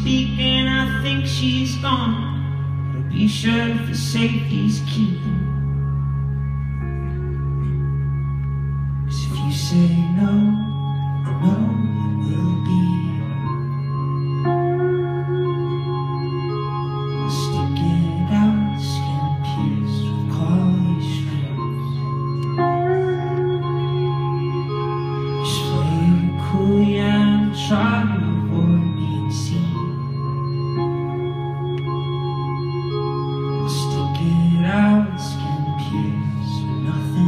speaking, I think she's gone. But be sure for safety's keeping. 'Cause if you say no, I know it will be. I'll stick it out, skin pierced with quality strings. Just play it cool, yeah, and try to avoid being seen. I'll stick it out, skin pierced with nothing.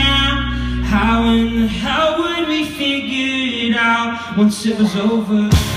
How in the hell would we figure it out once it was over?